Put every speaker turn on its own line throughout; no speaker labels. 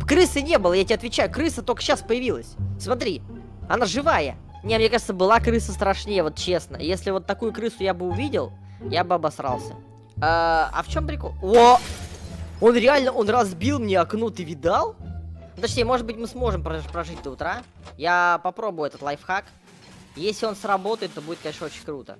Крысы не было, я тебе отвечаю. Крыса только сейчас появилась. Смотри, она живая. Не, мне кажется, была крыса страшнее, вот честно. Если вот такую крысу я бы увидел, я бы обосрался. А в чем прикол? О! Он реально, он разбил мне окно, ты видал? Точнее, может быть, мы сможем прожить до утра. Я попробую этот лайфхак. Если он сработает, то будет, конечно, очень круто.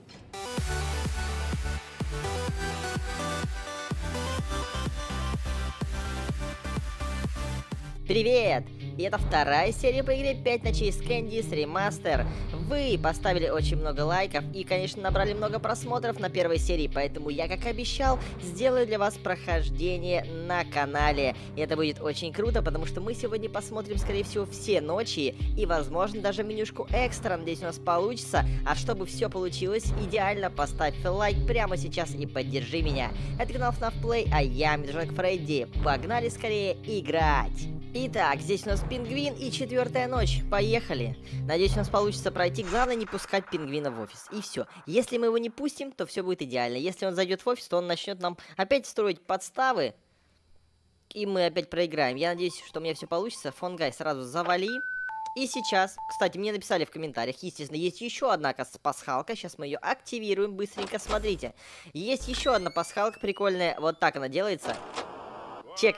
Привет! И это вторая серия по игре 5 ночей с Candice Remaster. Вы поставили очень много лайков и, конечно, набрали много просмотров на первой серии, поэтому я, как обещал, сделаю для вас прохождение на канале. И это будет очень круто, потому что мы сегодня посмотрим, скорее всего, все ночи и, возможно, даже менюшку экстра. Надеюсь, у нас получится. А чтобы все получилось идеально, поставь лайк прямо сейчас и поддержи меня. Это канал FNAF Play, а я Медвежонок Фредди. Погнали скорее играть! Итак, здесь у нас пингвин и 4-я ночь. Поехали. Надеюсь, у нас получится пройти. Главное, не пускать пингвина в офис. И все. Если мы его не пустим, то все будет идеально. Если он зайдет в офис, то он начнет нам опять строить подставы. И мы опять проиграем. Я надеюсь, что у меня все получится. Фонгай сразу завали. И сейчас, кстати, мне написали в комментариях, естественно, есть еще одна пасхалка. Сейчас мы ее активируем быстренько. Смотрите. Есть еще одна пасхалка прикольная. Вот так она делается. Чекай.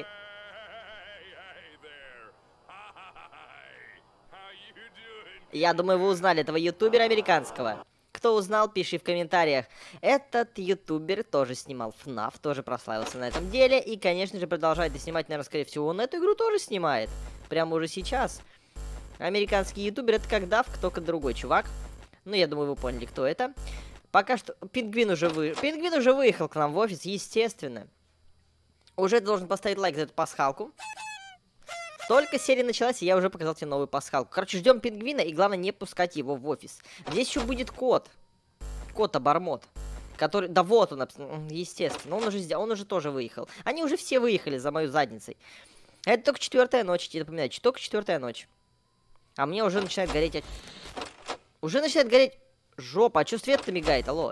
Я думаю, вы узнали этого ютубера американского. Кто узнал, пиши в комментариях. Этот ютубер тоже снимал FNAF, тоже прославился на этом деле. И, конечно же, продолжает и снимать, наверное, скорее всего, он эту игру тоже снимает. Прямо уже сейчас. Американский ютубер, это как Дав, только другой чувак. Ну, я думаю, вы поняли, кто это. Пока что Пингвин уже выехал к нам в офис, естественно. Уже должен поставить лайк за эту пасхалку. Только серия началась, и я уже показал тебе новую пасхалку. Короче, ждем пингвина, и главное не пускать его в офис. Здесь еще будет кот. Кот-обормот. Который... Да вот он, естественно. Он уже тоже выехал. Они уже все выехали за мою задницей. Это только 4-я ночь, тебе напоминаю. Только 4-я ночь. А мне уже начинает гореть... Уже начинает гореть жопа. А что свет-то мигает? Алло.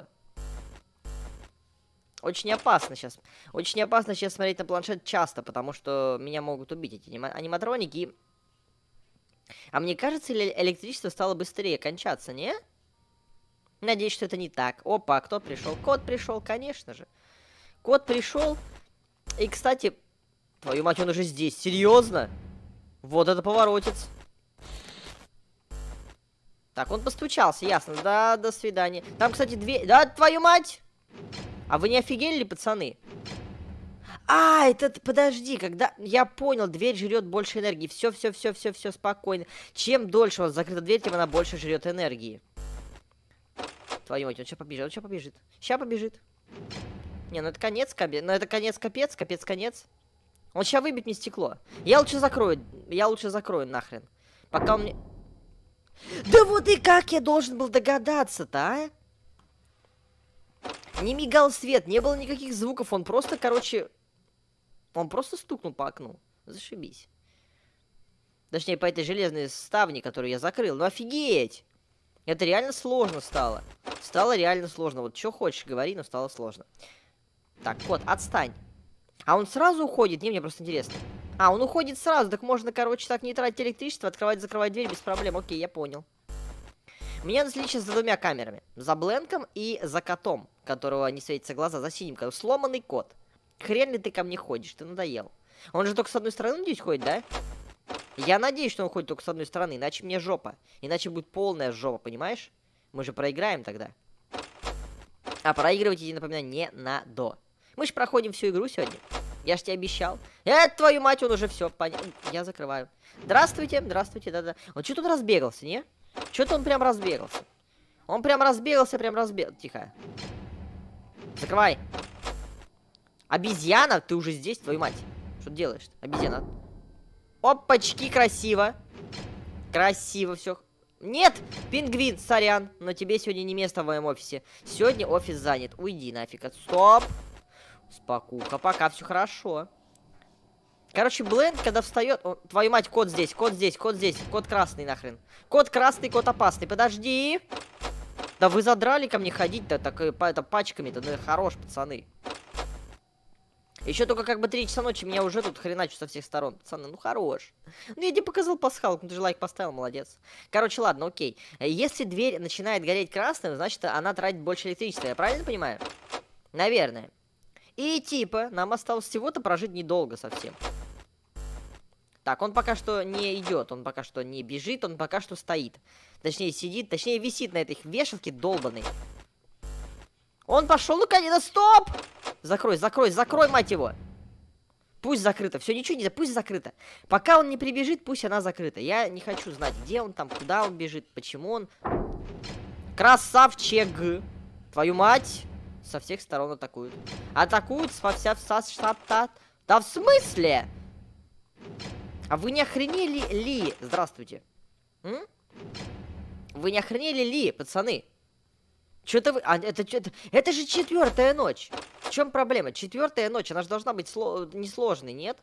Очень опасно сейчас. Очень опасно сейчас смотреть на планшет часто, потому что меня могут убить эти аниматроники. А мне кажется, электричество стало быстрее кончаться, не? Надеюсь, что это не так. Опа, кто пришел? Кот пришел, конечно же. Кот пришел. И, кстати, твою мать, он уже здесь. Серьезно? Вот это поворотец. Так, он постучался, ясно. Да, до свидания. Там, кстати, дверь... Да, твою мать! А вы не офигели, пацаны? А, это... Подожди, когда... Я понял, дверь жрет больше энергии. Все, спокойно. Чем дольше у вас закрыта дверь, тем она больше жрет энергии. Твою мать, он сейчас побежит, Сейчас побежит. Не, ну это конец, ну это конец, конец. Он сейчас выбьет мне стекло. Я лучше закрою нахрен. Пока он мне... Да вот и как я должен был догадаться-то, а? Не мигал свет, не было никаких звуков, он просто, короче... Он просто стукнул по окну. Зашибись. Точнее, по этой железной ставне, которую я закрыл. Ну офигеть! Это реально сложно стало. Стало реально сложно. Вот что хочешь, говори, но стало сложно. Так, кот, отстань. А он сразу уходит? Не, мне просто интересно. А, он уходит сразу, так можно, короче, так не тратить электричество, открывать-закрывать дверь без проблем. Окей, я понял. Меня наследили сейчас за двумя камерами. За Бленком и за котом, которого не светятся глаза, за синим котом. Сломанный кот. Хрен ли ты ко мне ходишь, ты надоел. Он же только с одной стороны, надеюсь, ходит, да? Я надеюсь, что он ходит только с одной стороны, иначе мне жопа. Иначе будет полная жопа, понимаешь? Мы же проиграем тогда. А проигрывать, я напоминаю, не надо. Мы же проходим всю игру сегодня. Я ж тебе обещал. Твою мать, он уже все. Я закрываю. Здравствуйте, да-да. Он что тут разбегался, не? Что-то он прям разбегался. Он прям разбегался. Тихо. Закрывай. Обезьяна, ты уже здесь, твою мать. Что ты делаешь? Обезьяна. Опачки, красиво. Красиво все. Нет, пингвин, сорян. Но тебе сегодня не место в моем офисе. Сегодня офис занят. Уйди нафиг. Стоп. Спокуха, пока все хорошо. Короче, Бленд, когда встает... Твою мать, кот здесь. Кот красный нахрен. Кот красный, кот опасный. Подожди. Да вы задрали ко мне ходить-то так это пачками-то. Ну хорош, пацаны. Еще только как бы 3 часа ночи, меня уже тут хреначу со всех сторон. Пацаны, ну хорош. Ну я тебе показал пасхалку, ну ты же лайк поставил, молодец. Короче, ладно, окей. Если дверь начинает гореть красным, значит она тратит больше электричества, я правильно понимаю? Наверное. И типа, нам осталось всего-то прожить недолго совсем. Так, он пока что не идет, он пока что не бежит, он пока что стоит. Точнее, сидит, точнее, висит на этой вешалке долбаной. Он пошел, ну конечно, стоп! Закрой, закрой, закрой, мать его! Пусть закрыто, все, ничего нельзя, пусть закрыто. Пока он не прибежит, пусть она закрыта. Я не хочу знать, где он там, куда он бежит, почему он... Красавчик! Твою мать! Со всех сторон атакуют. Атакуют во вся... Да в смысле? А вы не охренели ли? Здравствуйте. М? Вы не охренели ли, пацаны? Что-то вы... А, это же 4-я ночь. В чем проблема? 4-я ночь, она же должна быть несложной, нет?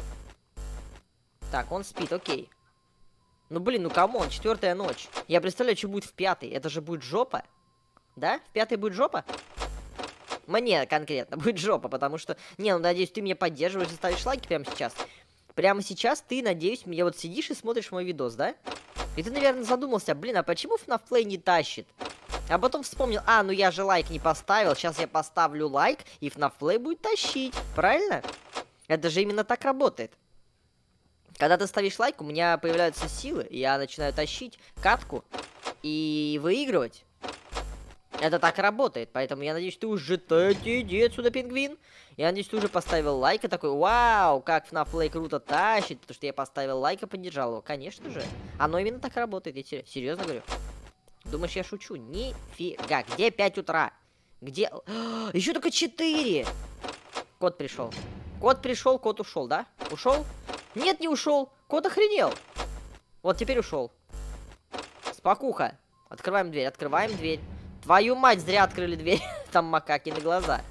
Так, он спит, окей. Ну, блин, ну камон, 4-я ночь. Я представляю, что будет в 5-й. Это же будет жопа. Да? В 5-й будет жопа? Мне конкретно будет жопа, потому что... Не, ну, надеюсь, ты меня поддерживаешь и ставишь лайки прямо сейчас. Прямо сейчас ты, надеюсь, меня вот сидишь и смотришь мой видос, да? И ты, наверное, задумался, блин, а почему FNAF Play не тащит? А потом вспомнил, а, ну я же лайк не поставил, сейчас я поставлю лайк, и FNAF Play будет тащить, правильно? Это же именно так работает. Когда ты ставишь лайк, у меня появляются силы, и я начинаю тащить катку и выигрывать. Это так работает, поэтому я надеюсь, ты уже... Иди отсюда, пингвин. Я надеюсь, ты уже поставил лайк и такой, вау, как FNAF Play круто тащит, потому что я поставил лайк и поддержал его. Конечно же. Оно именно так работает, я тебе серьезно говорю. Думаешь, я шучу? Нифига. Где 5 утра? Где... Еще только 4. Кот пришел. Кот пришел, кот ушел, да? Ушел? Нет, не ушел. Кот охренел. Вот, теперь ушел. Спокуха. Открываем дверь, открываем дверь. Твою мать, зря открыли дверь. Там макаки на глаза.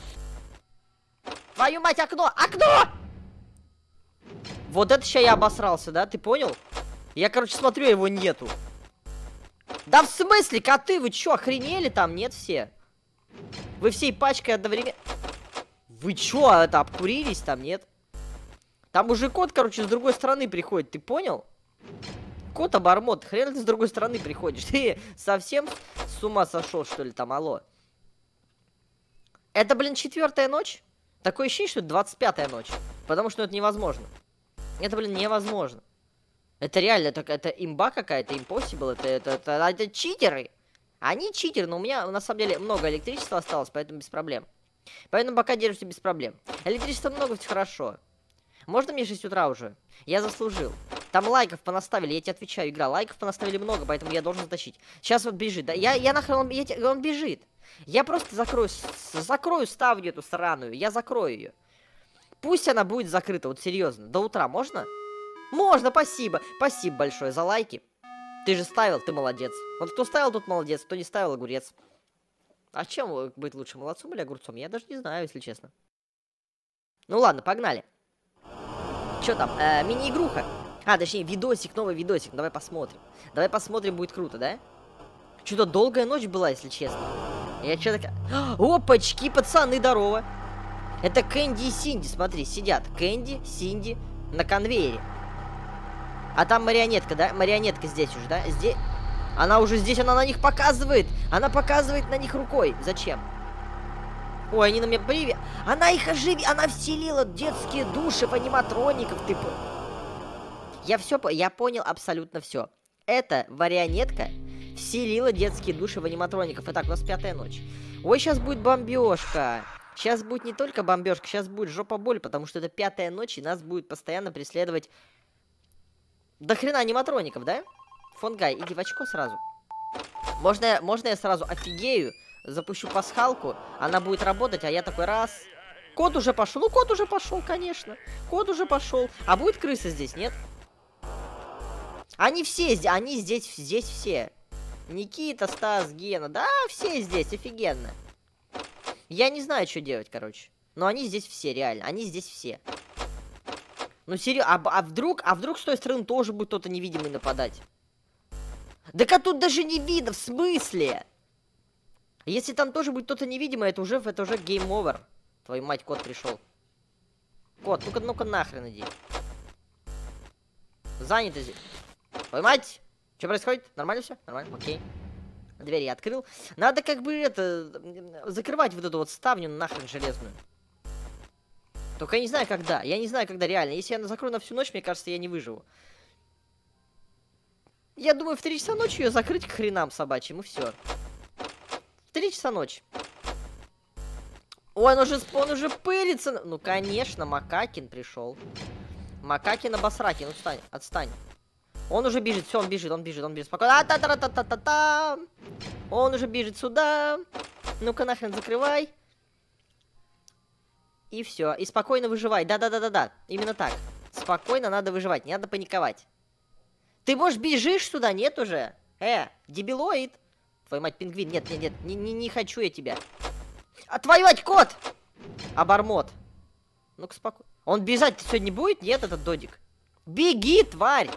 Твою мать, окно! Окно! Вот это сейчас я обосрался, да? Ты понял? Я, короче, смотрю, его нету. Да в смысле, коты? Вы чё, охренели там? Нет все? Вы всей пачкой одновременно... Вы чё, это, обкурились там, нет? Там уже кот, короче, с другой стороны приходит, ты понял? Кот обормот, хрен ты с другой стороны приходишь. Ты совсем с ума сошел, что ли, там, алло? Это, блин, 4-я ночь? Такое ощущение, что это 25-я ночь. Потому что это невозможно. Это, блин, невозможно. Это реально, это имба какая-то, impossible, это читеры. Они читеры, но у меня, на самом деле, много электричества осталось, поэтому без проблем. Поэтому пока держимся без проблем. Электричества много, все хорошо. Можно мне 6 утра уже? Я заслужил. Там лайков понаставили, я тебе отвечаю, игра. Лайков понаставили много, поэтому я должен затащить. Сейчас вот бежит, да? Я нахрен, он бежит. Я просто закрою ставню эту сраную, я закрою ее. Пусть она будет закрыта, вот серьезно. До утра можно? Можно, спасибо. Спасибо большое за лайки. Ты же ставил, ты молодец. Вот кто ставил, тот молодец, кто не ставил, огурец. А чем быть лучше, молодцом или огурцом? Я даже не знаю, если честно. Ну ладно, погнали. Что там? Мини-игруха. А, точнее, видосик, новый видосик. Давай посмотрим. Давай посмотрим, будет круто, да? Что-то долгая ночь была, если честно. Я что-то... Опачки, пацаны, здорово. Это Кэнди и Синди, смотри, сидят. Кэнди, Синди на конвейере. А там марионетка, да? Марионетка здесь уже, да? Здесь... Она уже здесь, она на них показывает. Она показывает на них рукой. Зачем? Ой, они на меня привет. Она их оживила, она вселила детские души в аниматроников, ты... Я понял абсолютно все. Эта марионетка вселила детские души в аниматроников. Итак, у нас 5-я ночь. Ой, сейчас будет бомбежка. Сейчас будет не только бомбежка, сейчас будет жопа боль, потому что это 5-я ночь, и нас будет постоянно преследовать... До хрена аниматроников, да? Фонгай, иди в очко сразу. Можно я сразу офигею, запущу пасхалку, она будет работать, а я такой раз... Кот уже пошел. Ну, кот уже пошел, конечно. Кот уже пошел. А будет крыса здесь, нет? Они все здесь, они здесь все. Никита, Стас, Гена, да, все здесь, офигенно. Я не знаю, что делать, короче. Но они здесь все, реально, они здесь все. Ну, серьезно, а вдруг с той стороны тоже будет кто-то невидимый нападать? Да тут даже не видно, в смысле? Если там тоже будет кто-то невидимый, это уже game over. Твою мать, кот пришел. Кот, ну-ка нахрен иди. Занято здесь. Ой, мать! Что происходит? Нормально все? Нормально? Окей. Дверь я открыл. Надо как бы закрывать вот эту вот ставню нахрен железную. Только я не знаю когда. Я не знаю когда реально. Если я закрою на всю ночь, мне кажется, я не выживу. Я думаю, в 3 часа ночи ее закрыть к хренам собачьим, и все. В 3 часа ночи. Ой, он уже пылится. Ну, конечно, Макакин пришел. Макакин обосраки, ну встань, отстань. Он уже бежит, все, он бежит спокойно. А-та-та-та-та-та-та. Он уже бежит сюда. Ну-ка нахрен закрывай. И все, и спокойно выживай. Да-да-да-да-да, именно так. Спокойно надо выживать, не надо паниковать. Ты, может, бежишь сюда? Нет уже? Дебилоид. Твою мать, пингвин. Нет, не хочу я тебя. А твою мать, кот! Обормот. Ну-ка, спокойно. Он бежать сегодня будет? Нет, этот додик. Беги, тварь!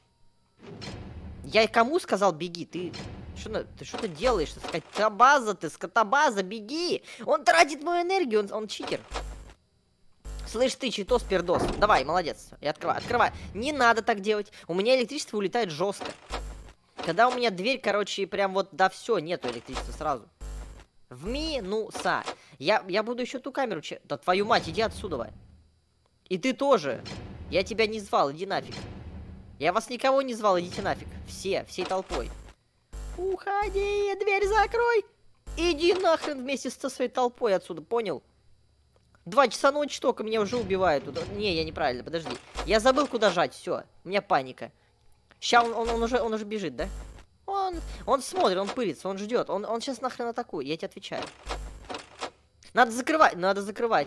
Я кому сказал беги? Ты что ты делаешь? Скотобаза, беги! Он тратит мою энергию, он читер. Слышь ты, читос, пердос. Давай, молодец. Я открываю. Не надо так делать. У меня электричество улетает жестко. Когда у меня дверь, короче, прям вот, да все, нету электричества сразу. В минуса. Я буду еще ту камеру... Да твою мать, иди отсюда. И ты тоже. Я тебя не звал, иди нафиг. Я вас никого не звал, идите нафиг. Всей толпой. Уходи, дверь закрой. Иди нахрен вместе со своей толпой отсюда, понял? 2 часа ночи только, меня уже убивают. Не, я неправильно, подожди. Я забыл, куда жать, все. У меня паника. Сейчас он уже бежит, да? Он смотрит, он пырится, он ждет. Он сейчас нахрен атакует, я тебе отвечаю. Надо закрывать.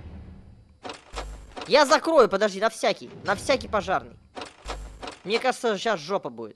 Я закрою, подожди, на всякий пожарный. Мне кажется, сейчас жопа будет.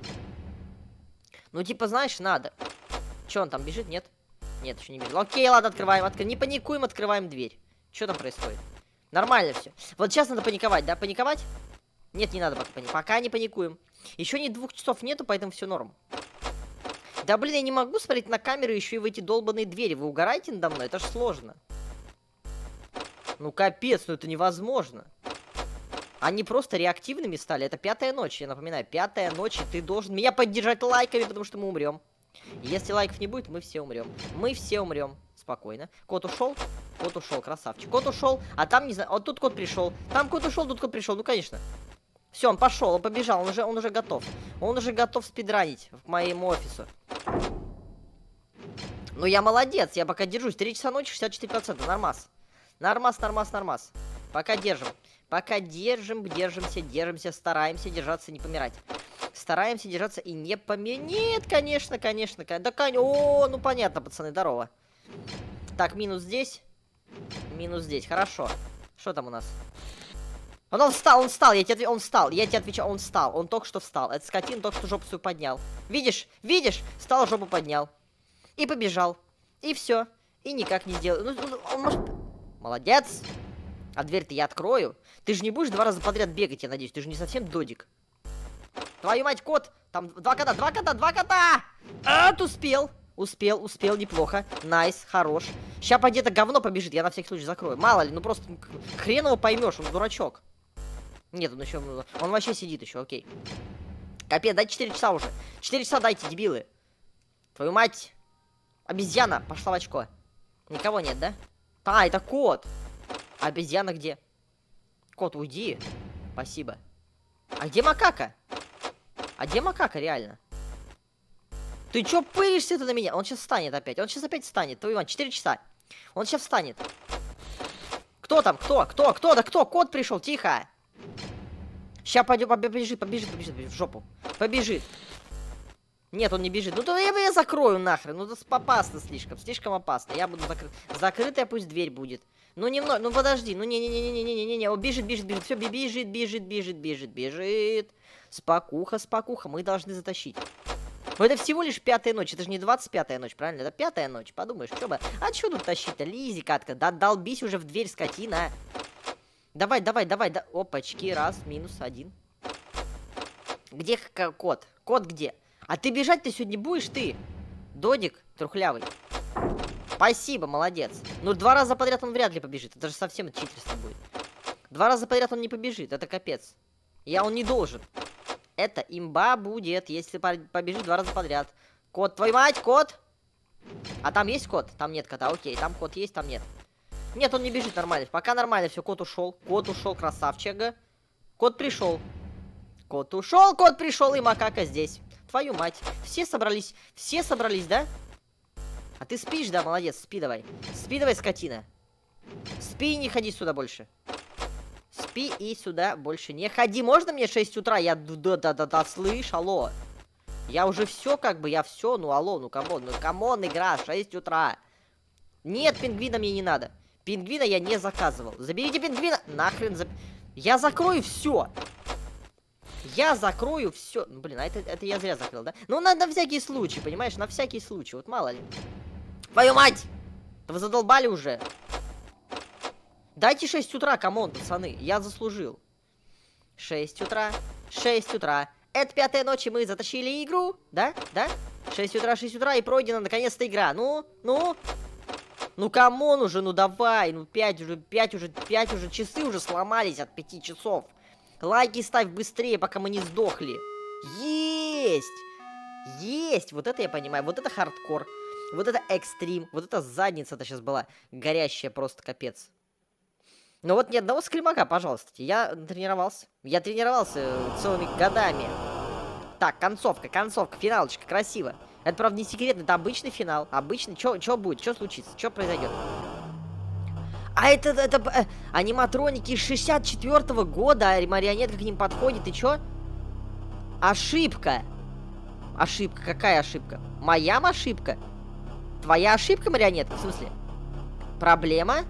Ну, типа, знаешь, надо. Че, он там бежит? Нет? Нет, еще не бежит. Окей, ладно, открываем. Не паникуем, открываем дверь. Что там происходит? Нормально все. Вот сейчас надо паниковать, да? Паниковать? Нет, не надо пока паниковать. Пока не паникуем. Еще ни 2 часов нету, поэтому все норм. Да, блин, я не могу смотреть на камеру еще и в эти долбаные двери. Вы угораете надо мной? Это ж сложно. Ну, капец, ну это невозможно. Они просто реактивными стали. Это 5-я ночь, я напоминаю. 5-я ночь, и ты должен меня поддержать лайками, потому что мы умрем. Если лайков не будет, мы все умрем. Мы все умрем. Спокойно. Кот ушел? Кот ушел, красавчик. Кот ушел, а там, не знаю, вот тут кот пришел. Там кот ушел, тут кот пришел. Ну, конечно. Все, он пошел, он побежал, он уже готов. Он уже готов спидранить к моему офису. Ну, я молодец, я пока держусь. 3 часа ночи, 64%. Нормас. Нормас. Пока держим. Пока держимся, стараемся держаться, не помирать. Стараемся держаться и не помирать. Нет, конечно. Да, о, ну понятно, пацаны, здорово. Так, минус здесь. Хорошо. Что там у нас? Он встал, я тебе отвечаю, он встал. Он только что встал. Этот скотин только что жопу свою поднял. Видишь? Встал, жопу поднял. И побежал. И все. И никак не сделал. Ну, он может... Молодец. А дверь-то я открою. Ты же не будешь 2 раза подряд бегать, я надеюсь. Ты же не совсем додик. Твою мать, кот. Там 2 кота. Успел, неплохо. Найс, хорош. Сейчас по где-то говно побежит, я на всякий случай закрою. Мало ли, ну просто хрен его поймешь, он дурачок. Нет, он еще... Он вообще сидит еще, окей. Капец, дайте 4 часа уже. 4 часа дайте, дебилы. Твою мать. Обезьяна, пошла в очко. Никого нет, да? А, это кот. А обезьяна где? Кот, уйди. Спасибо. А где макака? Реально? Ты чё пылишься-то на меня? Он сейчас встанет опять. Он сейчас опять встанет. Твою мать, 4 часа. Он сейчас встанет. Кто там? Кто? Да кто? Кот пришел, тихо. Сейчас пойдет, побежит в жопу. Побежит. Нет, он не бежит. Ну то я закрою нахрен. Ну это опасно слишком опасно. Я буду закрытая, пусть дверь будет. Ну немного, ну подожди. Ну не. Он бежит. Все, бежит. Спокуха. Мы должны затащить. Но это всего лишь 5-я ночь. Это же не 25-я ночь, правильно? Это 5-я ночь. Подумаешь, что бы. А что тут тащить-то? Лизи, катка. Да долбись уже в дверь, скотина. Давай. Опачки, раз, минус 1. Где кот? Кот где? А ты бежать-то сегодня будешь, ты? Додик трухлявый. Спасибо, молодец. Ну, 2 раза подряд он вряд ли побежит. Это же совсем читерство будет. 2 раза подряд он не побежит, это капец. Он не должен. Это имба будет, если побежит 2 раза подряд. Кот, твою мать, кот! А там есть кот? Там нет кота, окей, там кот есть, там нет. Нет, он не бежит нормально. Пока нормально, все, кот ушел. Кот ушел, красавчик. Кот пришел. Кот ушел, кот пришел, и макака здесь. Твою мать. Все собрались, да? А ты спишь, да? Молодец, спи давай. Спи давай, скотина. Спи и не ходи сюда больше. Спи и сюда больше не ходи. Можно мне 6 утра? Я да, слышь, алло. Я уже все, как бы, я все, ну алло, ну камон, игра, 6 утра. Нет, пингвина мне не надо. Пингвина я не заказывал. Заберите пингвина. Нахрен Я закрою все. Я закрою все. Блин, а это я зря закрыл, да? Ну, на всякий случай, понимаешь? На всякий случай. Вот мало ли. Твою мать! Вы задолбали уже. Дайте 6 утра, камон, пацаны. Я заслужил. 6 утра. 6 утра. Это 5-я ночь, и мы затащили игру. Да? Да? 6 утра, и пройдена наконец-то игра. Ну, камон уже, ну давай, ну 5 уже, часы уже сломались от 5 часов. Лайки ставь быстрее, пока мы не сдохли. Есть, вот это я понимаю, вот это хардкор, вот это экстрим, вот это задница-то сейчас была горящая, просто капец. Но вот ни одного скримака, пожалуйста, я тренировался целыми годами. Так, концовка, финалочка, красиво. Это, правда, не секретно, это обычный финал. Обычный. Чё будет? Что случится? Что произойдет? А это аниматроники 64-го года, а марионетка к ним подходит, и чё? Ошибка. Ошибка. Какая ошибка? Моя ошибка? Твоя ошибка, марионетка? В смысле? Проблема?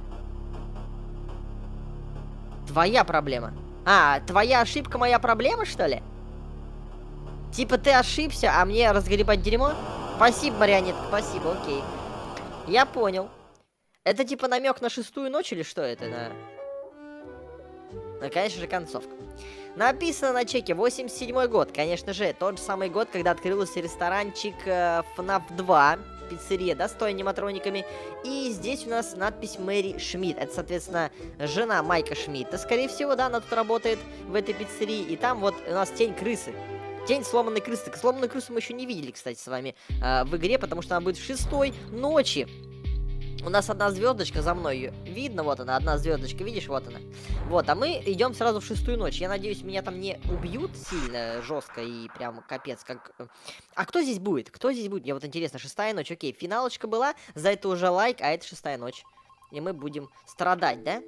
Твоя проблема. А, твоя ошибка, моя проблема, что ли? Типа ты ошибся, а мне разгребать дерьмо? Спасибо, марионетка, спасибо, окей. Я понял. Это типа намек на 6-ю ночь или что это? Конечно же, концовка. Написано на чеке 87-й год. Конечно же, тот же самый год, когда открылся ресторанчик FNAF 2. Пиццерия, да, с той аниматрониками. И здесь у нас надпись Мэри Шмидт. Это, соответственно, жена Майка Шмидта. Скорее всего, да, она тут работает в этой пиццерии. И там вот у нас тень крысы. Тень сломанной крысы. Сломанную крысу мы еще не видели, кстати, с вами в игре, потому что она будет в 6-й ночи. У нас 1 звездочка за мной. Видно, вот она, 1 звездочка, видишь, вот она. Вот, а мы идем сразу в 6-ю ночь. Я надеюсь, меня там не убьют сильно, жестко и прям капец, как... А кто здесь будет? Кто здесь будет? Мне вот интересно, 6-я ночь, окей. Финалочка была, за это уже лайк, а это 6-я ночь. И мы будем страдать, да?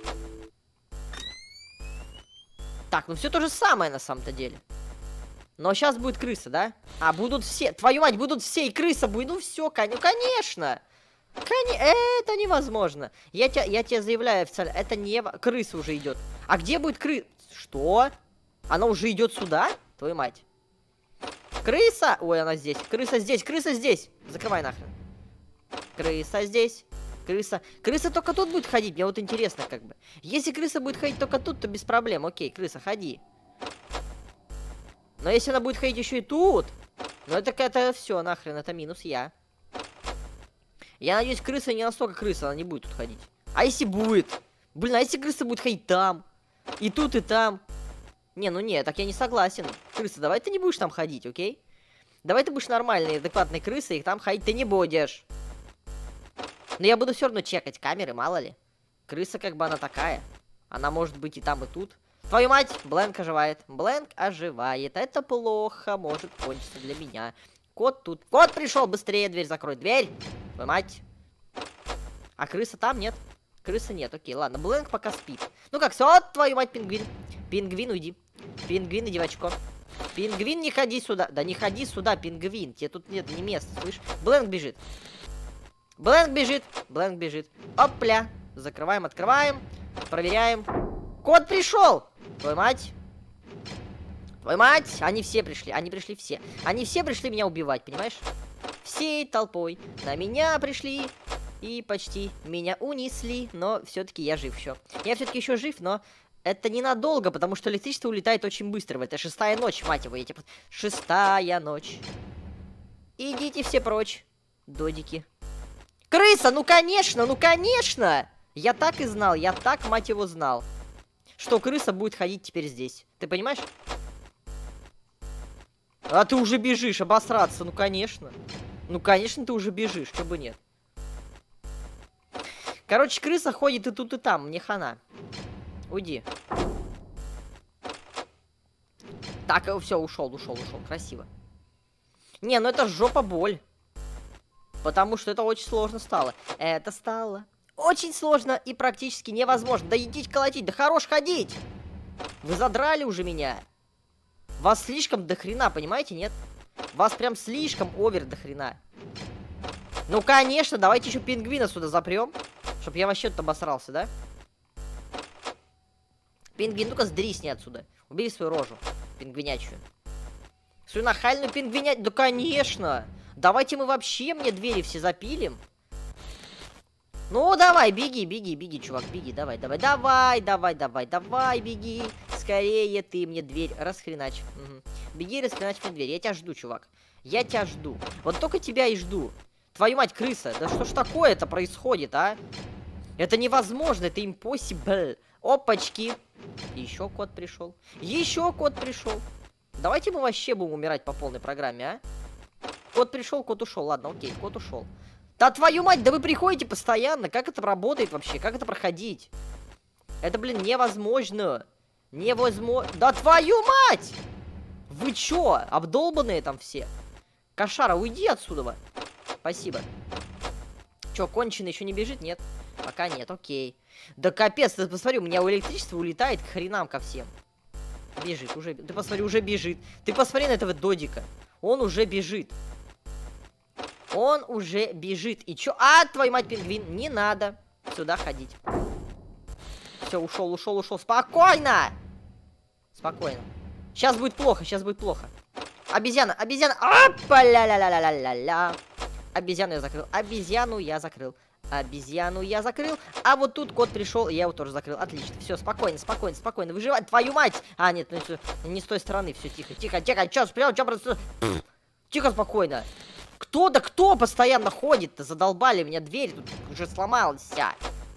Так, ну все то же самое на самом-то деле. Но сейчас будет крыса, да? А, будут все. Твою мать, будут все, и крыса будет. Ну все, ну конечно. Это невозможно. Я тебе заявляю официально, это не... Крыса уже идет. А где будет крыса? Что? Она уже идет сюда? Твою мать. Крыса! Ой, она здесь. Крыса здесь, крыса здесь. Закрывай нахрен. Крыса здесь. Крыса только тут будет ходить. Мне вот интересно, как бы. Если крыса будет ходить только тут, то без проблем. Окей, крыса, ходи. Но если она будет ходить еще и тут, ну это все, нахрен, это минус я. Я надеюсь, крыса не настолько крыса, она не будет тут ходить. А если будет? Блин, а если крыса будет ходить там? И тут, и там? Не, ну не, так я не согласен. Крыса, давай ты не будешь там ходить, окей? Давай ты будешь нормальной, адекватной крысой, и там ходить ты не будешь. Но я буду все равно чекать камеры, мало ли. Крыса как бы она такая. Она может быть и там, и тут. Твою мать, Блэнк оживает. Блэнк оживает. Это плохо может кончиться для меня. Кот тут. Кот пришел, быстрее дверь закрой. Дверь. Твою мать. А крыса там нет? Крысы нет, окей, ладно. Блэнк пока спит. Ну как, все, твою мать, пингвин. Пингвин, уйди. Пингвин, иди в очко. Пингвин, не ходи сюда. Да не ходи сюда, пингвин. Тебе тут нет ни места, слышь? Блэнк бежит. Блэнк бежит. Блэнк бежит. Опля. Закрываем, открываем. Проверяем. Кот пришел. Твою мать. Твою мать. Они все пришли. Они пришли все. Они все пришли меня убивать, понимаешь? Всей толпой на меня пришли. И почти меня унесли. Но все-таки я жив еще. Я все-таки еще жив, но это ненадолго, потому что электричество улетает очень быстро. Это 6-я ночь, мать его. Эти... 6-я ночь. Идите все прочь, додики. Крыса, ну конечно, ну конечно! Я так и знал, я так, мать его, знал. что крыса будет ходить теперь здесь. Ты понимаешь? А ты уже бежишь, обосраться, ну конечно. Ну конечно ты уже бежишь, чё бы нет. Короче, крыса ходит и тут, и там, мне хана. Уйди. Так, все, ушел, красиво. Не, ну это жопа боль. Потому что это очень сложно стало. Это стало очень сложно и практически невозможно. Да идите колотить, да хорош ходить. Вы задрали уже меня. Вас слишком дохрена, понимаете, нет? Вас прям слишком овер дохрена. Ну, конечно, давайте еще пингвина сюда запрем. Чтоб я вообще тут обосрался, да? Пингвин, ну-ка сдрисни отсюда. Убери свою рожу, пингвинячую. Свою нахальную пингвинячую. Да, конечно. Давайте мы вообще мне двери все запилим. Ну, давай, беги, чувак, беги, давай, беги. Скорее ты мне дверь расхренач. Угу. Беги, расхренач мне дверь. Я тебя жду, чувак. Я тебя жду. Вот только тебя и жду. Твою мать, крыса. Да что ж такое-то происходит, а? Это невозможно, это impossible. Опачки. Еще кот пришел. Еще кот пришел. Давайте мы вообще будем умирать по полной программе, а? Кот пришел, кот ушел. Ладно, окей, кот ушел. Да твою мать, да вы приходите постоянно. Как это работает вообще? Как это проходить? Это, блин, невозможно. Невозможно. Да твою мать! Вы чё, обдолбанные там все? Кошара, уйди отсюда. Спасибо. Чё, конченый еще не бежит? Нет. Пока нет, окей. Да капец, ты посмотри, у меня электричество улетает к хренам ко всем. Бежит, уже. Ты посмотри, уже бежит. Ты посмотри на этого додика. Он уже бежит. Он уже бежит. И чё? А, твою мать, пингвин, не надо сюда ходить. Все, ушел. Спокойно! Спокойно. Сейчас будет плохо, Обезьяна. Опа-ля-ля-ля-ля-ля-ля-ля. Обезьяну я закрыл. А вот тут кот пришел, и я его тоже закрыл. Отлично. Все, спокойно. Выживать, твою мать! А, нет, не с той стороны. Все, тихо. Тихо, спокойно. Кто постоянно ходит-то? Задолбали меня дверь, тут уже сломалась вся.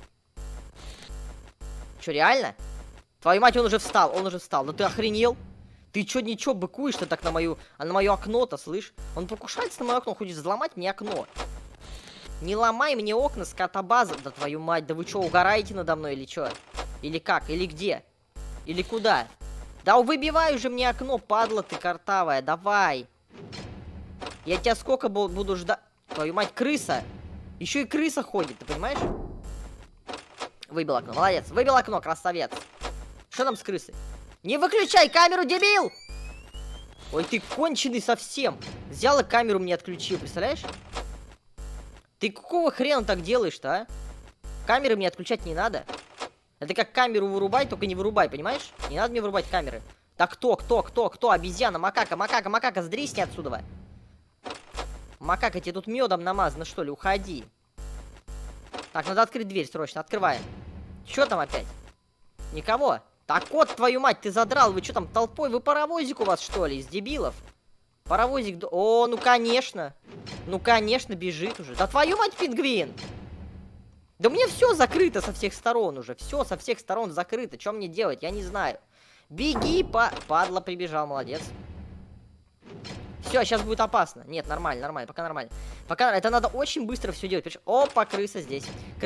Че, реально? Твою мать, он уже встал. Ну ты охренел? Ты чё, ничего, быкуешь-то так на мое окно-то, слышь? Он покушается на мое окно, хочет взломать мне окно. Не ломай мне окна, скотобаза. Да твою мать, да вы чё, угораете надо мной или чё? Или как? Или где? Или куда? Да выбивай уже мне окно, падла ты картавая, давай. Я тебя сколько буду ждать? Твою мать, крыса. Еще и крыса ходит, ты понимаешь? Выбил окно, молодец. Выбил окно, красавец. Что там с крысой? Не выключай камеру, дебил! Ой, ты конченый совсем. Взял и камеру мне отключил, представляешь? Ты какого хрена так делаешь-то, а? Камеры мне отключать не надо. Это как камеру вырубай, только не вырубай, понимаешь? Не надо мне вырубать камеры. Так кто? Обезьяна, макака, сдрисни отсюда. Макака, тебе тут медом намазано, что ли? Уходи. Так, надо открыть дверь срочно, открываем. Что там опять? Никого? Так вот, твою мать, ты задрал, вы что там толпой? Вы паровозик у вас, что ли, из дебилов? Паровозик, о, ну конечно, бежит уже. Да твою мать, пингвин! Да у меня все закрыто со всех сторон уже, все со всех сторон закрыто, что мне делать, я не знаю. Беги, падла, прибежал, молодец. Все, сейчас будет опасно. Нет, нормально, пока нормально. Пока это надо очень быстро все делать. Опа, крыса здесь.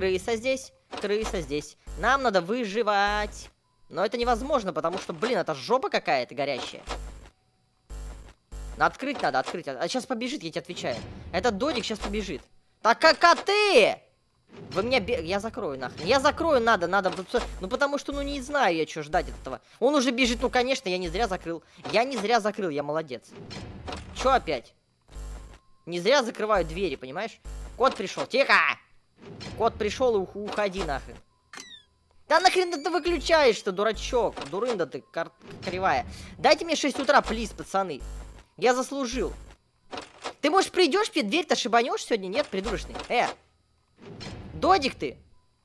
Нам надо выживать. Но это невозможно, потому что, блин, это жопа какая-то горящая. Открыть надо. А сейчас побежит, я тебе отвечаю. Этот додик сейчас побежит. Так как коты! Вы меня... Я закрою нахрен. Я закрою, надо. Ну, потому что, не знаю я, что ждать от этого. Он уже бежит, ну, конечно, я не зря закрыл. Я молодец. Чё опять? Не зря закрываю двери, понимаешь? Кот пришел. Тихо! Кот пришел, и уходи нахрен. Да нахрен ты выключаешь-то, дурачок? Дурында ты, кривая. Дайте мне 6 утра, плиз, пацаны. Я заслужил. Ты, может, придешь, дверь-то шибанешь сегодня? Нет, придурочный. Додик ты.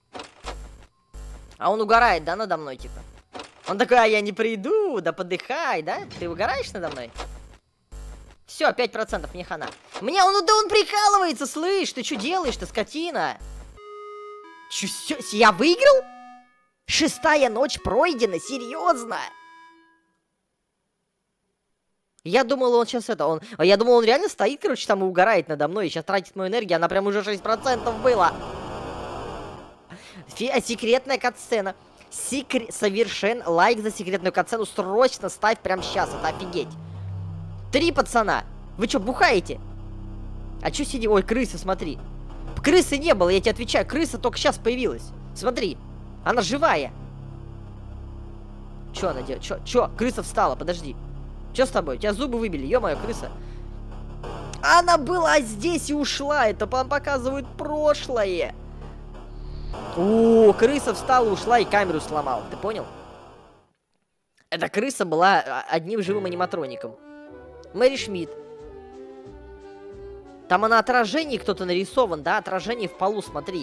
А он угорает, да, надо мной, типа? Он такой, а я не приду, да подыхай, да? Ты угораешь надо мной? Все, 5%, мне хана. Он прикалывается, слышь, ты что делаешь-то, скотина? Я выиграл? 6-я ночь пройдена, серьезно? Я думал, он сейчас я думал, он реально стоит, короче, там и угорает надо мной, и сейчас тратит мою энергию, она прям уже 6% была. Секретная катсцена. Совершен лайк за секретную катсцену, срочно ставь прям сейчас, это офигеть. 3 пацана. Вы что, бухаете? А чё сиди? Ой, крыса, смотри. Крысы не было, я тебе отвечаю, крыса только сейчас появилась. Смотри, она живая. Чё она делает? Чё? Крыса встала, подожди. Чё с тобой? У тебя зубы выбили, ё-моё, крыса. Она была здесь и ушла, это показывает прошлое. О, крыса встала, ушла и камеру сломала, ты понял? Эта крыса была одним живым аниматроником. Мэри Шмидт. Там на отражении кто-то нарисован, да? Отражение в полу, смотри.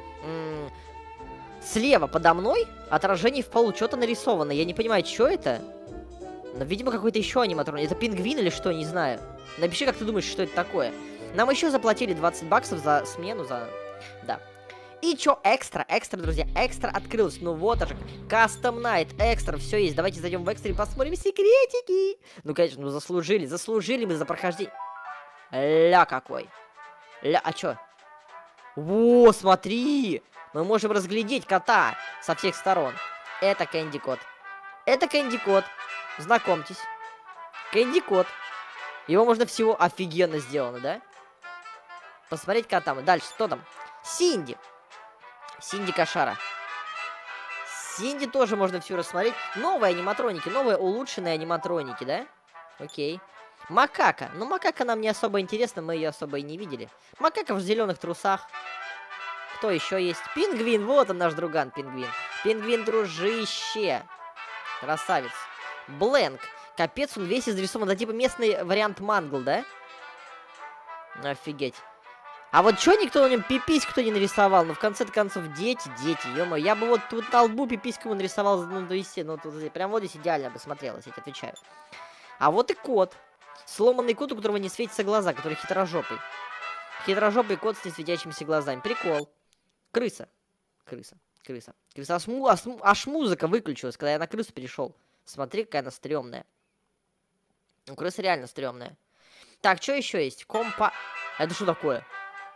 Слева подо мной отражение в полу, что-то нарисовано. Я не понимаю, что это. Но, видимо, какой-то еще аниматроник. Это пингвин или что, не знаю. Напиши, как ты думаешь, что это такое. Нам еще заплатили 20 баксов за смену, за... Да. И чё, экстра, друзья, экстра открылось. Ну вот же, Custom Night, экстра, все есть. Давайте зайдем в экстра и посмотрим секретики. Ну, конечно, ну заслужили мы за прохождение. Ля какой. Ля, а чё? Во, смотри! Мы можем разглядеть кота со всех сторон. Это Кэнди Кот. Это Кэнди Кот. Знакомьтесь. Кэнди Кот. Его можно всего офигенно сделано, да? Посмотреть кота. Дальше, что там? Синди. Синди Кошара. Синди тоже можно все рассмотреть. Новые аниматроники, новые улучшенные аниматроники, да? Окей. Макака. Ну, макака нам не особо интересна, мы ее особо и не видели. Макака в зеленых трусах. Кто еще есть? Пингвин, вот он наш друган, пингвин. Пингвин, дружище. Красавец. Бленк. Капец, он весь изрисован. Это типа местный вариант Мангл, да? Офигеть. А вот что никто на нем пипиську-то не нарисовал? Ну, в конце концов, дети, ё-моё. Я бы вот тут на лбу пипиську нарисовал, ну, то есть, ну, тут, прям вот здесь идеально бы смотрелось, я тебе отвечаю. А вот и кот. Сломанный кот, у которого не светятся глаза, который хитрожопый. Хитрожопый кот с несветящимися глазами. Прикол. Крыса. Крыса. Аж музыка выключилась, когда я на крысу перешел. Смотри, какая она стрёмная. Ну, крыса реально стрёмная. Так, что еще есть? Это что такое?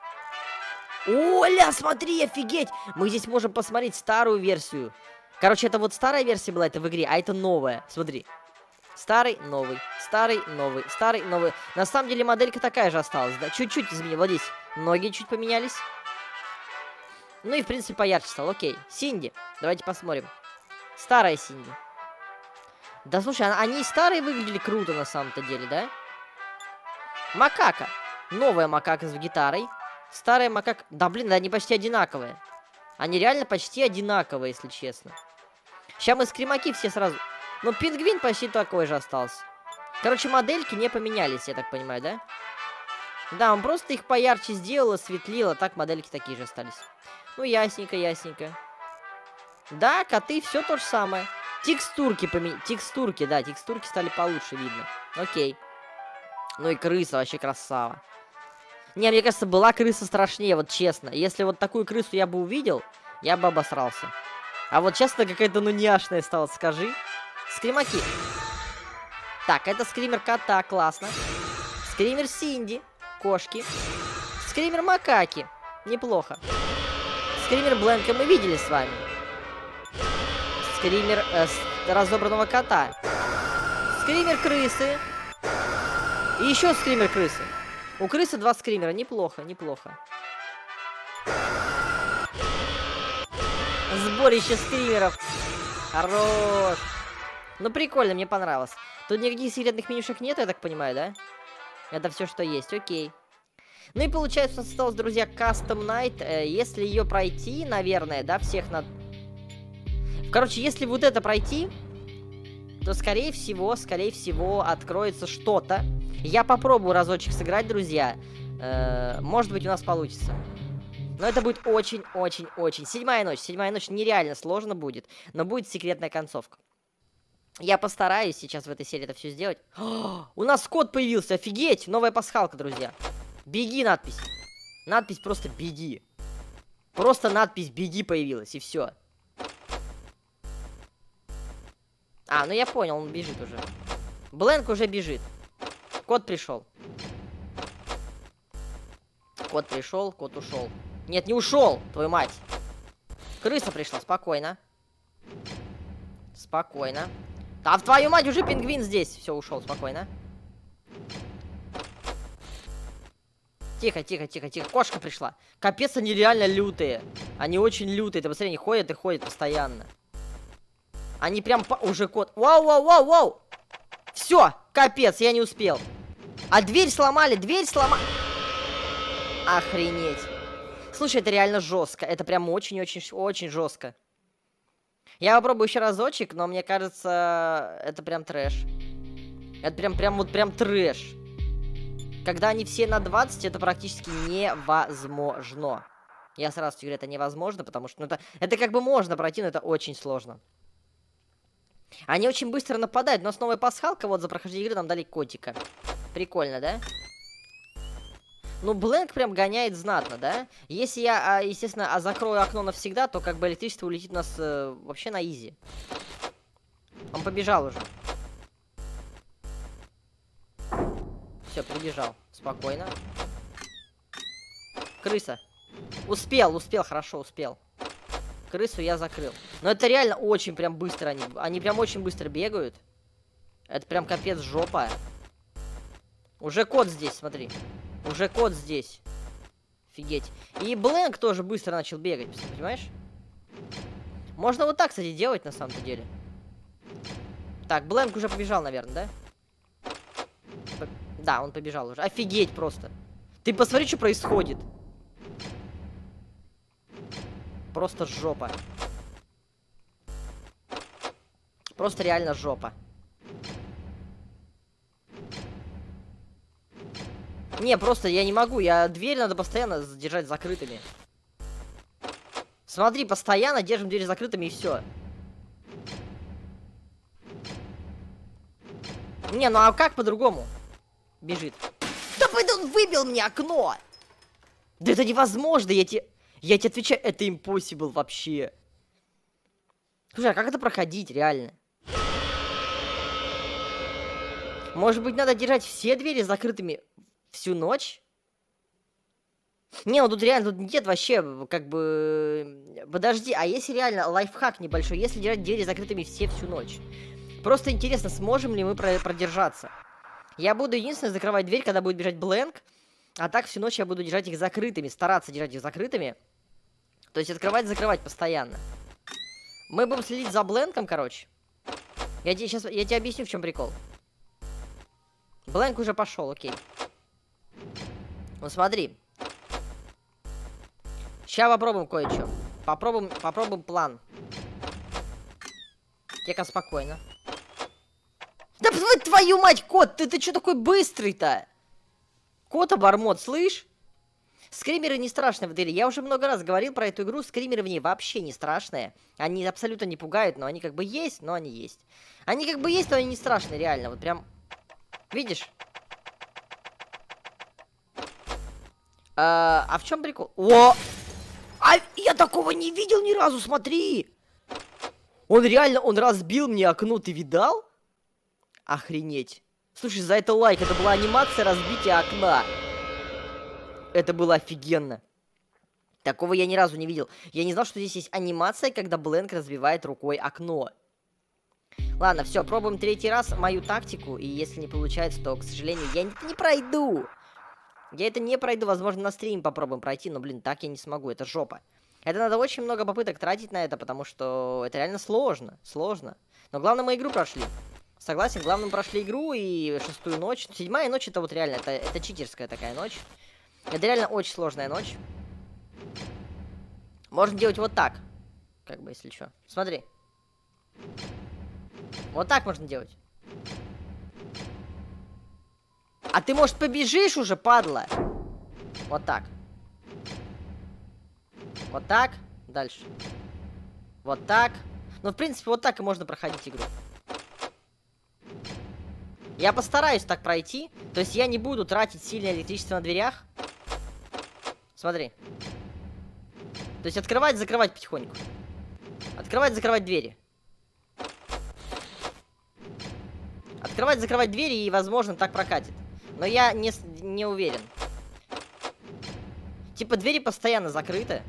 Оля, смотри, офигеть! Мы здесь можем посмотреть старую версию. Короче, это вот старая версия была, это в игре, а это новая. Смотри. Старый, новый, старый, новый, старый, новый. На самом деле моделька такая же осталась, да? Чуть-чуть изменилась. Вот здесь ноги чуть поменялись. Ну и, в принципе, поярче стал. Окей. Синди. Давайте посмотрим. Старая Синди. Да, слушай, они старые выглядели круто на самом-то деле, да? Макака. Новая макака с гитарой. Старая макака... Да, блин, да, они почти одинаковые. Они реально почти одинаковые, если честно. Сейчас мы скримаки все сразу... Ну, пингвин почти такой же остался. Короче, модельки не поменялись, я так понимаю, да? Да, он просто их поярче сделал, осветлил, а так модельки такие же остались. Ну, ясненько, ясненько. Да, коты, все то же самое. Текстурки поменялись. Текстурки, да, текстурки стали получше видно. Окей. Ну и крыса вообще красава. Не, мне кажется, была крыса страшнее, вот честно. Если вот такую крысу я бы увидел, я бы обосрался. А вот сейчас-то какая-то ну няшная стала, скажи. Скримаки. Так, это скример кота, классно. Скример Синди, кошки. Скример макаки, неплохо. Скример Бленка мы видели с вами. Скример разобранного кота. Скример крысы. И еще скример крысы. У крысы 2 скримера, неплохо, неплохо. Сборище скримеров. Хорош. Ну, прикольно, мне понравилось. Тут никаких секретных менюшек нет, я так понимаю, да? Это все, что есть, окей. Ну и получается, у нас осталось, друзья, Custom Night. Если ее пройти, наверное, да, всех надо... Короче, если вот это пройти, то, скорее всего, откроется что-то. Я попробую разочек сыграть, друзья. Может быть, у нас получится. Но это будет очень-очень-очень... 7-я ночь. 7-я ночь нереально сложно будет, но будет секретная концовка. Я постараюсь сейчас в этой серии это все сделать. О, у нас код появился, офигеть! Новая пасхалка, друзья. Беги, надпись. Надпись просто беги. Просто надпись беги появилась, и все. А, ну я понял, он бежит уже. Блэнк уже бежит. Кот пришел. Кот пришел, кот ушел. Нет, не ушел, твою мать. Крыса пришла, спокойно. Спокойно. А в твою мать уже пингвин здесь. Все, ушел, спокойно. Тихо, тихо, тихо, тихо. Кошка пришла. Капец, они реально лютые. Они очень лютые. Ты посмотри, они ходят и ходят постоянно. Они прям уже кот. Вау, вау, вау, вау. Все, капец, я не успел. А дверь сломали, дверь сломали. Охренеть. Слушай, это реально жестко. Это прям очень-очень-очень жестко. Я попробую еще разочек, но мне кажется, это прям трэш. Это прям трэш. Когда они все на 20, это практически невозможно. Я сразу говорю, это невозможно, потому что это как бы можно пройти, но это очень сложно. Они очень быстро нападают. У нас новая пасхалка, вот за прохождение игры нам дали котика. Прикольно, да? Ну, Блэнк прям гоняет знатно, да? Если я, естественно, закрою окно навсегда, то как бы электричество улетит у нас вообще на изи. Он побежал уже. Все, прибежал. Спокойно. Крыса. Успел, хорошо, успел. Крысу я закрыл. Но это реально очень прям быстро. Они прям очень быстро бегают. Это прям капец жопа. Уже кот здесь, смотри. Уже кот здесь. Офигеть. И Блэнк тоже быстро начал бегать, понимаешь? Можно вот так, кстати, делать на самом-то деле. Так, Блэнк уже побежал, наверное, да? Да, он побежал уже. Офигеть просто. Ты посмотри, что происходит. Просто жопа. Просто реально жопа. Не, просто я не могу. Дверь надо постоянно держать закрытыми. Смотри, постоянно держим двери закрытыми и все. Не, ну а как по-другому? Бежит. Да он выбил мне окно! Да это невозможно, я тебе отвечаю, это impossible вообще. Слушай, а как это проходить, реально? Может быть, надо держать все двери закрытыми всю ночь? Не, ну тут реально, тут нет вообще, как бы... Подожди, а если реально лайфхак небольшой, если держать двери закрытыми всю ночь? Просто интересно, сможем ли мы продержаться? Я буду единственное закрывать дверь, когда будет бежать Блэнк, а так всю ночь я буду держать их закрытыми, стараться держать их закрытыми. То есть открывать-закрывать постоянно. Мы будем следить за Блэнком, короче. Я тебе объясню, в чем прикол. Блэнк уже пошел, окей. Ну смотри. Сейчас попробуем кое-что. Попробуем план. Тихо, спокойно. Да твою мать, кот, ты что такой быстрый-то? Кот-обормот, слышь? Скримеры не страшные в деле. Я уже много раз говорил про эту игру. Скримеры в ней вообще не страшные. Они абсолютно не пугают, но они как бы есть, но они есть. Они как бы есть, но они не страшные, реально. Вот прям... Видишь? А в чем прикол? О! А я такого не видел ни разу, смотри! Он реально, он разбил мне окно, ты видал? Охренеть. Слушай, за это лайк. Это была анимация разбития окна. Это было офигенно. Такого я ни разу не видел. Я не знал, что здесь есть анимация, когда Блэнк разбивает рукой окно. Ладно, все, пробуем третий раз мою тактику. И если не получается, то, к сожалению, я это не пройду. Я это не пройду. Возможно, на стрим попробуем пройти. Но, блин, так я не смогу. Это жопа. Это надо очень много попыток тратить на это, потому что это реально сложно. Сложно. Но главное, мы игру прошли. Согласен, главное, мы прошли игру и 6-ю ночь. 7-я ночь, это вот реально, это читерская такая ночь. Это реально очень сложная ночь. Можно делать вот так. Как бы, если что. Смотри. Вот так можно делать. А ты, может, побежишь уже, падла? Вот так. Вот так. Дальше. Вот так. Ну, в принципе, вот так и можно проходить игру. Я постараюсь так пройти. То есть я не буду тратить сильное электричество на дверях. Смотри. То есть открывать, закрывать потихоньку. Открывать, закрывать двери. Открывать-закрывать двери, и, возможно, так прокатит. Но я не уверен. Типа, двери постоянно закрыты.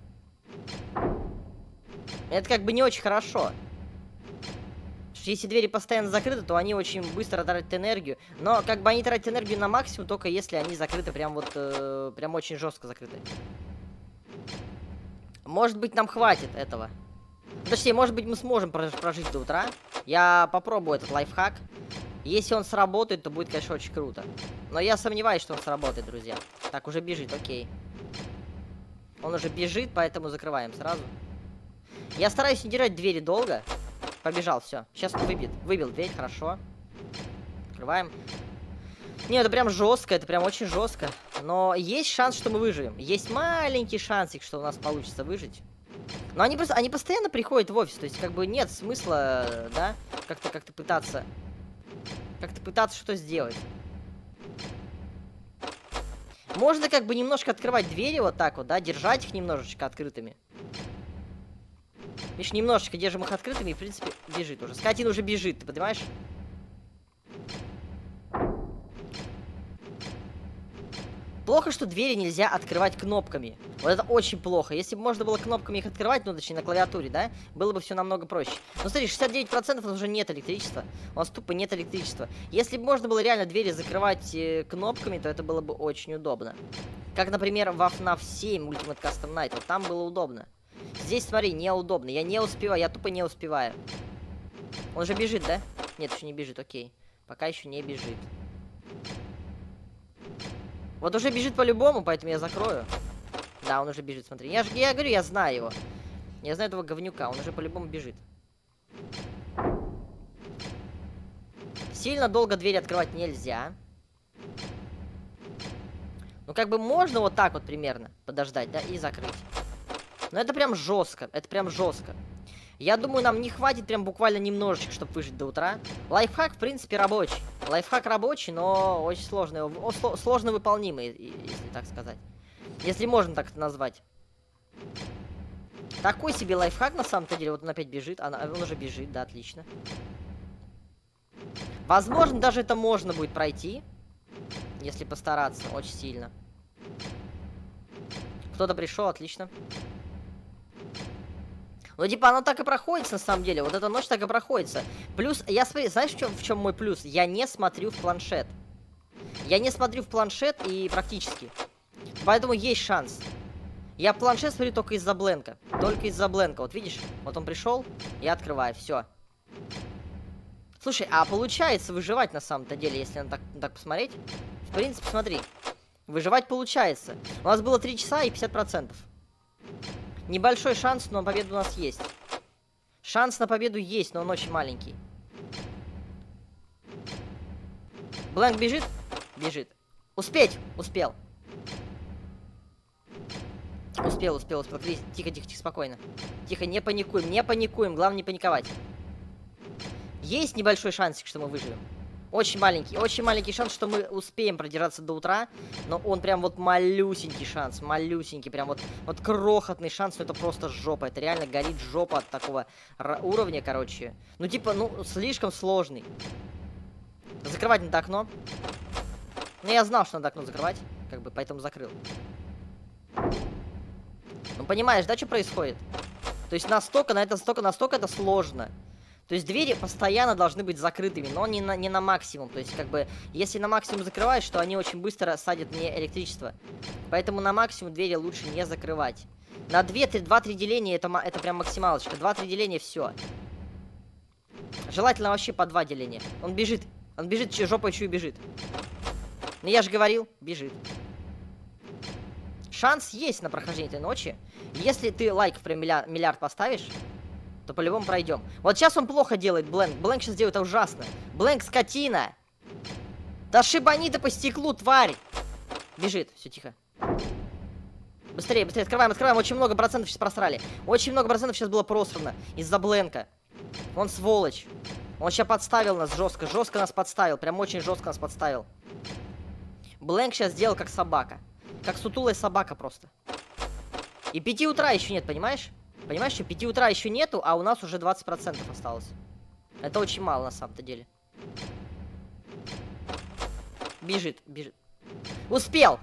Это как бы не очень хорошо. Если двери постоянно закрыты, то они очень быстро тратят энергию. Но как бы они тратят энергию на максимум, только если они закрыты прям вот... прям очень жестко закрыты. Может быть, нам хватит этого. Точнее, может быть, мы сможем прожить до утра. Я попробую этот лайфхак. Если он сработает, то будет, конечно, очень круто. Но я сомневаюсь, что он сработает, друзья. Так, уже бежит, окей. Он уже бежит, поэтому закрываем сразу. Я стараюсь не держать двери долго. Побежал, все. Сейчас он выбьет. Выбил дверь, хорошо. Открываем. Не, это прям жестко, это прям очень жестко. Но есть шанс, что мы выживем. Есть маленький шансик, что у нас получится выжить. Но они просто, они постоянно приходят в офис. То есть, как бы нет смысла, да, как-то пытаться что-то сделать. Можно как бы немножко открывать двери вот так вот, да, держать их немножечко открытыми. Видишь, немножечко держим их открытыми, и, в принципе, бежит уже. Скотин уже бежит, ты понимаешь? Плохо, что двери нельзя открывать кнопками. Вот это очень плохо. Если бы можно было кнопками их открывать, ну, точнее, на клавиатуре, да, было бы все намного проще. Ну, смотри, 69% уже нет электричества. У нас тупо нет электричества. Если бы можно было реально двери закрывать кнопками, то это было бы очень удобно. Как, например, в FNAF 7 Ultimate Custom Night. Вот там было удобно. Здесь, смотри, неудобно. Я не успеваю, я тупо не успеваю. Он же бежит, да? Нет, еще не бежит, окей. Пока еще не бежит. Вот уже бежит по-любому, поэтому я закрою. Да, он уже бежит, смотри. Я говорю, я знаю его. Я знаю этого говнюка, он уже по-любому бежит. Сильно долго двери открывать нельзя. Ну, как бы можно вот так вот примерно подождать, да, и закрыть. Но это прям жестко, это прям жестко. Я думаю, нам не хватит прям буквально немножечко, чтобы выжить до утра. Лайфхак, в принципе, рабочий. Лайфхак рабочий, но очень сложный, сложно выполнимый, если так сказать. Если можно так это назвать. Такой себе лайфхак, на самом-то деле. Вот он опять бежит, он уже бежит, да, отлично. Возможно, даже это можно будет пройти, если постараться очень сильно. Кто-то пришел, отлично. Ну, типа, оно так и проходится, на самом деле. Вот эта ночь так и проходится. Плюс, я смотри, знаешь, в чем мой плюс? Я не смотрю в планшет. Я не смотрю в планшет и практически. Поэтому есть шанс. Я в планшет смотрю только из-за бленка. Только из-за бленка. Вот видишь? Вот он пришел, я открываю, все. Слушай, а получается выживать на самом-то деле, если на так посмотреть? В принципе, смотри. Выживать получается. У нас было 3 часа и 50%. Небольшой шанс, но победа у нас есть. Шанс на победу есть, но он очень маленький. Бленк бежит? Бежит. Успеть! Успел. Успел. Тихо, спокойно. Тихо, не паникуем. Главное не паниковать. Есть небольшой шансик, что мы выживем. Очень маленький шанс, что мы успеем продержаться до утра. Но он прям вот малюсенький шанс, малюсенький. Прям вот крохотный шанс, но это просто жопа. Это реально горит жопа от такого уровня, короче. Ну, типа, ну, слишком сложный. Закрывать надо окно. Ну, я знал, что надо окно закрывать. Как бы, поэтому закрыл. Ну, понимаешь, да, что происходит? То есть настолько это сложно. То есть двери постоянно должны быть закрытыми, но не на максимум. То есть, как бы, если на максимум закрываешь, то они очень быстро садят мне электричество. Поэтому на максимум двери лучше не закрывать. На 2-3 деления это прям максималочка. 2-3 деления, все. Желательно вообще по 2 деления. Он бежит, жопой чую бежит. Ну я же говорил, бежит. Шанс есть на прохождение этой ночи. Если ты лайков прям миллиард поставишь, то по-любому пройдем. Вот сейчас он плохо делает, Бленк. Бленк сейчас делает это ужасно. Бленк, скотина! Да шибани ты по стеклу, тварь! Бежит, все тихо. Быстрее, открываем. Очень много процентов сейчас просрали. Очень много процентов сейчас было просрано из-за Бленка. Он сволочь. Он сейчас подставил нас жестко. Жестко нас подставил. Прям очень жестко нас подставил. Бленк сейчас сделал как собака. Как сутулая собака просто. И 5 утра еще нет, понимаешь? Понимаешь, что 5 утра еще нету, а у нас уже 20% осталось. Это очень мало на самом-то деле. Бежит, бежит. Успел!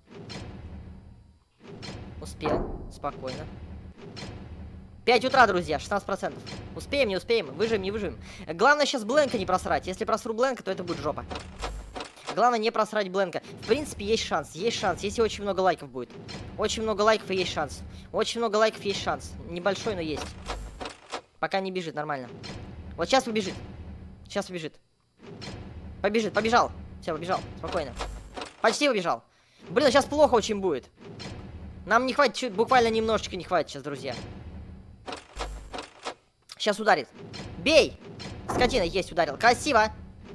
Успел. Спокойно. 5 утра, друзья, 16%. Успеем, не успеем, выживем, не выживем. Главное сейчас Бленка не просрать. Если просру Бленка, то это будет жопа. Главное не просрать Бленка. В принципе, есть шанс, если очень много лайков будет. Очень много лайков и есть шанс. Очень много лайков есть шанс. Небольшой, но есть. Пока не бежит, нормально. Вот сейчас побежит. Сейчас побежит. Побежит, побежал. Все, побежал, спокойно. Почти побежал. Блин, сейчас плохо очень будет. Нам не хватит, буквально немножечко не хватит сейчас, друзья. Сейчас ударит. Бей! Скотина, есть, ударил. Красиво!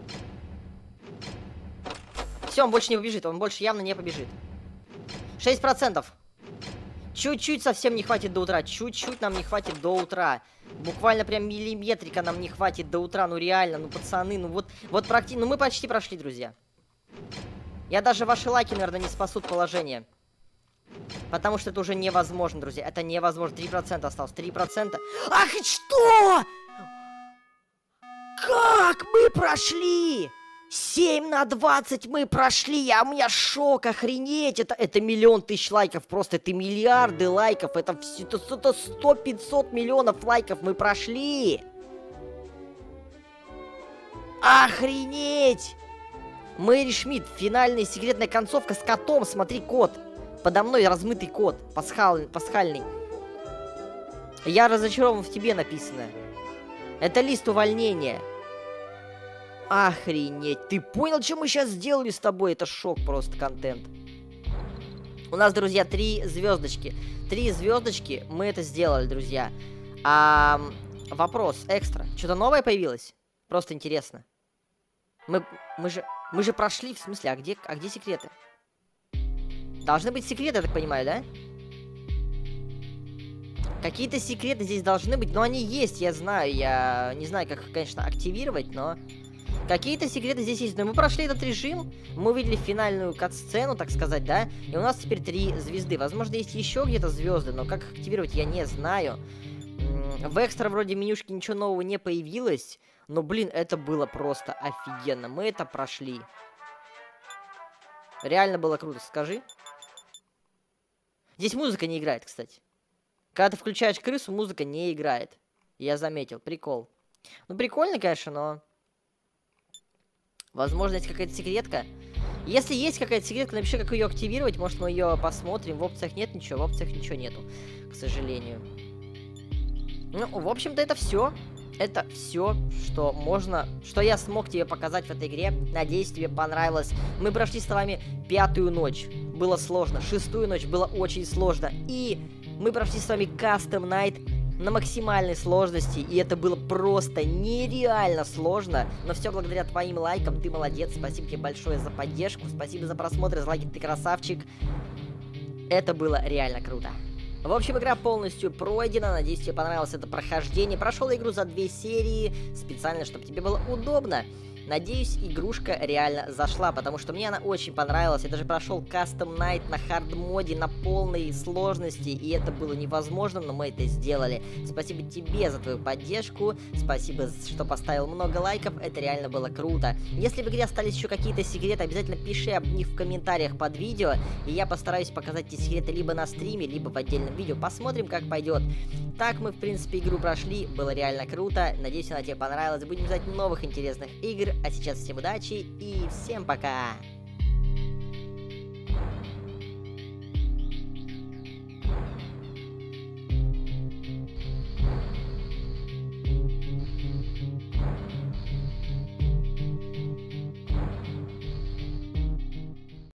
Все, он больше не побежит, он больше явно не побежит. 6%. Чуть-чуть совсем не хватит до утра. Чуть-чуть нам не хватит до утра. Буквально прям миллиметрика нам не хватит до утра. Ну реально, ну пацаны, ну вот практически... Ну мы почти прошли, друзья. Я даже ваши лайки, наверное, не спасут положение. Потому что это уже невозможно, друзья. Это невозможно. 3% осталось. 3%. Ах, и что? Как мы прошли? 7 на 20 мы прошли. У меня шок, охренеть. Это миллион тысяч лайков. Просто это миллиарды лайков. Это 100-500 миллионов лайков мы прошли. Охренеть. Мэри Шмидт. Финальная секретная концовка с котом. Смотри, кот. Подо мной размытый кот, пасхальный. Я разочарован в тебе написано. Это лист увольнения. Охренеть. Ты понял, что мы сейчас сделали с тобой? Это шок просто, контент. У нас, друзья, 3 звездочки. 3 звездочки, мы это сделали, друзья. Вопрос, экстра. Что-то новое появилось? Просто интересно. Мы же прошли, в смысле, а где секреты? Должны быть секреты, я так понимаю, да? Какие-то секреты здесь должны быть, но они есть, я знаю. Я не знаю, как их, конечно, активировать, но... Какие-то секреты здесь есть. Но мы прошли этот режим, мы увидели финальную кат-сцену, так сказать, да? И у нас теперь 3 звезды. Возможно, есть еще где-то звезды, но как их активировать, я не знаю. В экстра вроде менюшки ничего нового не появилось. Но, блин, это было просто офигенно. Мы это прошли. Реально было круто, скажи. Здесь музыка не играет, кстати. Когда ты включаешь крысу, музыка не играет. Я заметил, прикол. Ну, прикольно, конечно, но... Возможно, есть какая-то секретка. Если есть какая-то секретка, напиши, как ее активировать. Может, мы ее посмотрим. В опциях нет ничего, в опциях ничего нету, к сожалению. Ну, в общем-то, это все. Это все, что можно, что я смог тебе показать в этой игре. Надеюсь, тебе понравилось. Мы прошли с вами 5-ю ночь. Было сложно. 6-ю ночь было очень сложно. И мы прошли с вами Custom Night на максимальной сложности. И это было просто нереально сложно. Но все благодаря твоим лайкам. Ты молодец. Спасибо тебе большое за поддержку. Спасибо за просмотр, за лайки. Ты красавчик. Это было реально круто. В общем, игра полностью пройдена. Надеюсь, тебе понравилось это прохождение. Прошел игру за 2 серии, специально, чтобы тебе было удобно. Надеюсь, игрушка реально зашла, потому что мне она очень понравилась. Я даже прошел Custom Night на хард-моде, на полной сложности, и это было невозможно, но мы это сделали. Спасибо тебе за твою поддержку, спасибо, что поставил много лайков, это реально было круто. Если в игре остались еще какие-то секреты, обязательно пиши об них в комментариях под видео, и я постараюсь показать эти секреты либо на стриме, либо в отдельном видео. Посмотрим, как пойдет. Так мы, в принципе, игру прошли, было реально круто. Надеюсь, она тебе понравилась. Будем ждать новых интересных игр. А сейчас всем удачи и всем пока!